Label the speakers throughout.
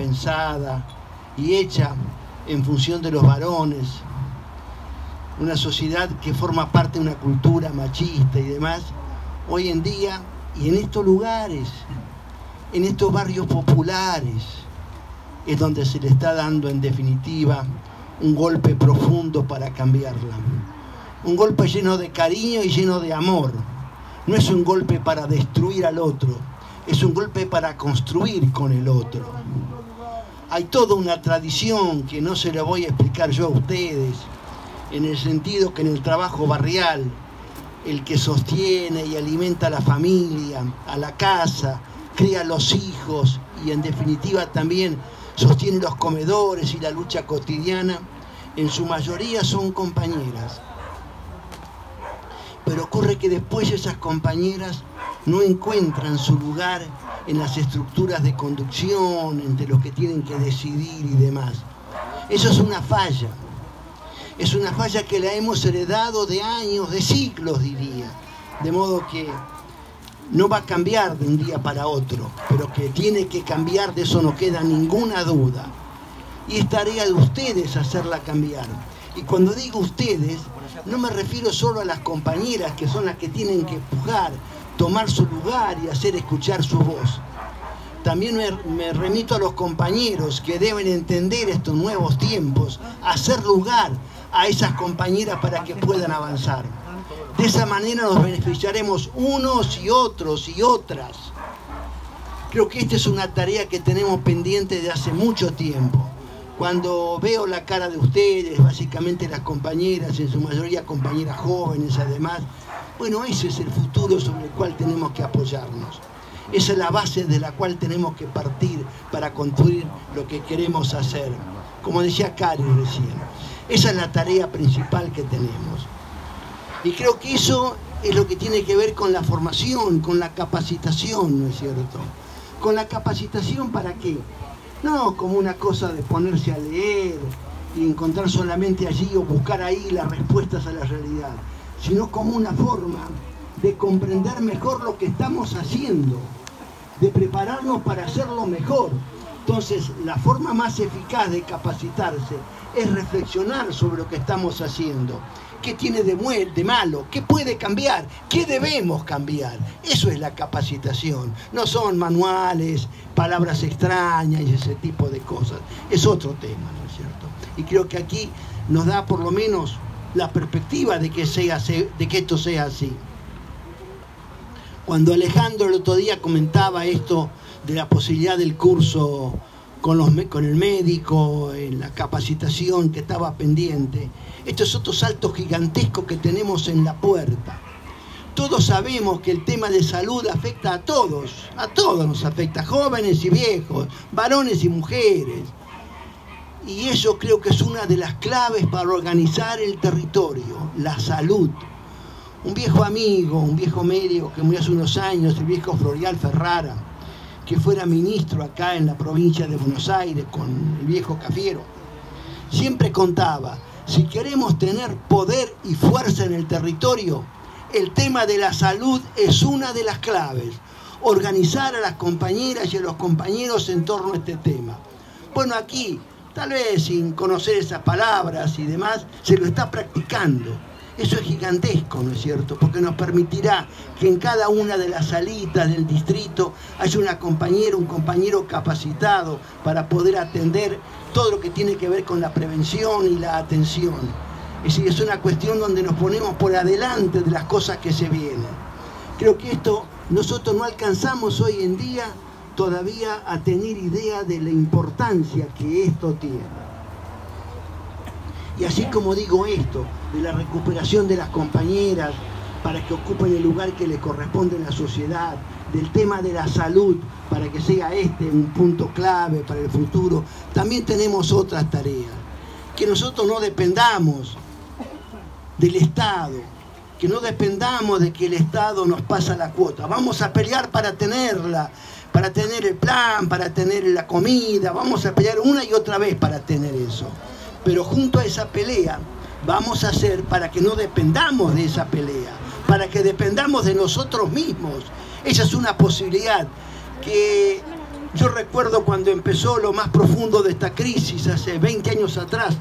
Speaker 1: pensada y hecha en función de los varones, una sociedad que forma parte de una cultura machista y demás, hoy en día, y en estos lugares, en estos barrios populares, es donde se le está dando en definitiva un golpe profundo para cambiarla. Un golpe lleno de cariño y lleno de amor. No es un golpe para destruir al otro, es un golpe para construir con el otro. Hay toda una tradición que no se la voy a explicar yo a ustedes, en el sentido que en el trabajo barrial, el que sostiene y alimenta a la familia, a la casa, cría a los hijos y en definitiva también sostiene los comedores y la lucha cotidiana, en su mayoría son compañeras. Pero ocurre que después esas compañeras no encuentran su lugar en las estructuras de conducción, entre los que tienen que decidir y demás. Eso es una falla. Es una falla que la hemos heredado de años, de siglos, diría. De modo que no va a cambiar de un día para otro, pero que tiene que cambiar, de eso no queda ninguna duda. Y es tarea de ustedes hacerla cambiar. Y cuando digo ustedes, no me refiero solo a las compañeras, que son las que tienen que empujar, tomar su lugar y hacer escuchar su voz. También me remito a los compañeros que deben entender estos nuevos tiempos, hacer lugar a esas compañeras para que puedan avanzar. De esa manera nos beneficiaremos unos y otros y otras. Creo que esta es una tarea que tenemos pendiente de hace mucho tiempo. Cuando veo la cara de ustedes, básicamente las compañeras, en su mayoría compañeras jóvenes además, bueno, ese es el futuro sobre el cual tenemos que apoyarnos. Esa es la base de la cual tenemos que partir para construir lo que queremos hacer. Como decía Cari recién, esa es la tarea principal que tenemos. Y creo que eso es lo que tiene que ver con la formación, con la capacitación, ¿no es cierto? ¿Con la capacitación para qué? No como una cosa de ponerse a leer y encontrar solamente allí o buscar ahí las respuestas a la realidad, sino como una forma de comprender mejor lo que estamos haciendo, de prepararnos para hacerlo mejor. Entonces, la forma más eficaz de capacitarse es reflexionar sobre lo que estamos haciendo. ¿Qué tiene de malo? ¿Qué puede cambiar? ¿Qué debemos cambiar? Eso es la capacitación. No son manuales, palabras extrañas y ese tipo de cosas. Es otro tema, ¿no es cierto? Y creo que aquí nos da por lo menos la perspectiva de que esto sea así. Cuando Alejandro el otro día comentaba esto de la posibilidad del curso con el médico, en la capacitación que estaba pendiente, esto es otro salto gigantesco que tenemos en la puerta. Todos sabemos que el tema de salud afecta a todos nos afecta, jóvenes y viejos, varones y mujeres. Y eso creo que es una de las claves para organizar el territorio, la salud. Un viejo amigo, un viejo médico que murió hace unos años, el viejo Florial Ferrara, que fuera ministro acá en la provincia de Buenos Aires con el viejo Cafiero, siempre contaba, si queremos tener poder y fuerza en el territorio, el tema de la salud es una de las claves. Organizar a las compañeras y a los compañeros en torno a este tema. Bueno, aquí, tal vez sin conocer esas palabras y demás, se lo está practicando. Eso es gigantesco, ¿no es cierto? Porque nos permitirá que en cada una de las salitas del distrito haya una compañera, un compañero capacitado para poder atender todo lo que tiene que ver con la prevención y la atención. Es decir, es una cuestión donde nos ponemos por adelante de las cosas que se vienen. Creo que esto nosotros no alcanzamos hoy en día todavía a tener idea de la importancia que esto tiene. Y así como digo esto, de la recuperación de las compañeras para que ocupen el lugar que les corresponde en la sociedad, del tema de la salud, para que sea este un punto clave para el futuro, también tenemos otras tareas. Que nosotros no dependamos del Estado, que no dependamos de que el Estado nos pasa la cuota. Vamos a pelear para tenerla, para tener el plan, para tener la comida, vamos a pelear una y otra vez para tener eso. Pero junto a esa pelea vamos a hacer para que no dependamos de esa pelea, para que dependamos de nosotros mismos. Esa es una posibilidad que Yo recuerdo cuando empezó lo más profundo de esta crisis, hace 20 años atrás,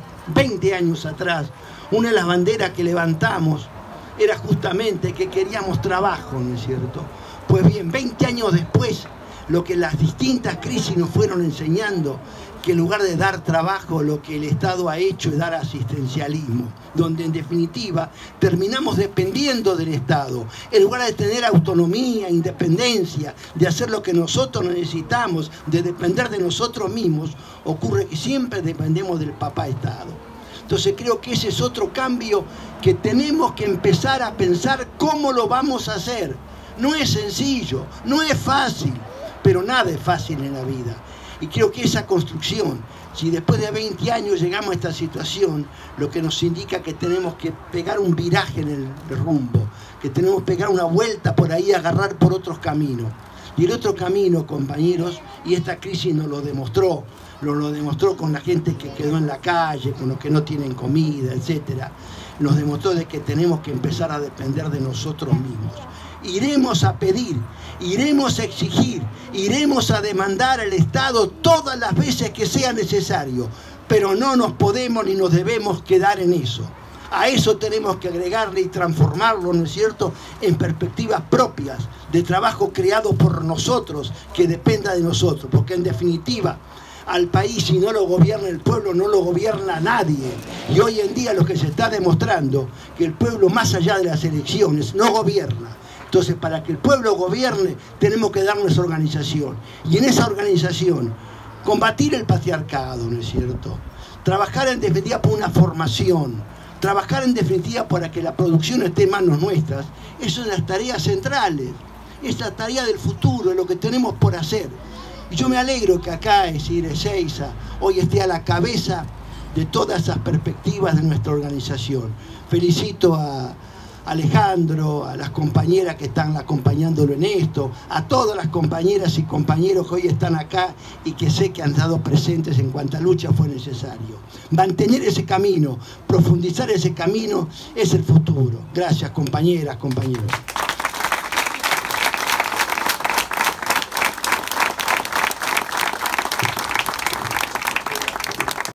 Speaker 1: una de las banderas que levantamos era justamente que queríamos trabajo, ¿no es cierto? Pues bien, 20 años después, lo que las distintas crisis nos fueron enseñando, que en lugar de dar trabajo, lo que el Estado ha hecho es dar asistencialismo, donde en definitiva terminamos dependiendo del Estado. En lugar de tener autonomía, independencia, de hacer lo que nosotros necesitamos, de depender de nosotros mismos, ocurre que siempre dependemos del papá Estado. Entonces creo que ese es otro cambio que tenemos que empezar a pensar cómo lo vamos a hacer. No es sencillo, no es fácil, pero nada es fácil en la vida. Y creo que esa construcción, si después de 20 años llegamos a esta situación, lo que nos indica que tenemos que pegar un viraje en el rumbo, que tenemos que pegar una vuelta por ahí, agarrar por otros caminos. Y el otro camino, compañeros, y esta crisis nos lo demostró con la gente que quedó en la calle, con los que no tienen comida, etc. Nos demostró de que tenemos que empezar a depender de nosotros mismos. Iremos a pedir, iremos a exigir, iremos a demandar al Estado todas las veces que sea necesario, pero no nos podemos ni nos debemos quedar en eso. A eso tenemos que agregarle y transformarlo, ¿no es cierto?, en perspectivas propias de trabajo creado por nosotros, que dependa de nosotros, porque en definitiva al país, si no lo gobierna el pueblo, no lo gobierna nadie. Y hoy en día lo que se está demostrando, que el pueblo, más allá de las elecciones, no gobierna. Entonces, para que el pueblo gobierne, tenemos que dar nuestra organización. Y en esa organización, combatir el patriarcado, ¿no es cierto? Trabajar en definitiva por una formación, trabajar en definitiva para que la producción esté en manos nuestras. Eso es las tareas centrales, es la tarea del futuro, es lo que tenemos por hacer. Y yo me alegro que acá, es decir, Ezeiza hoy esté a la cabeza de todas esas perspectivas de nuestra organización. Felicito a Alejandro, a las compañeras que están acompañándolo en esto, a todas las compañeras y compañeros que hoy están acá y que sé que han estado presentes en cuanta lucha fue necesario. Mantener ese camino, profundizar ese camino es el futuro. Gracias, compañeras, compañeros.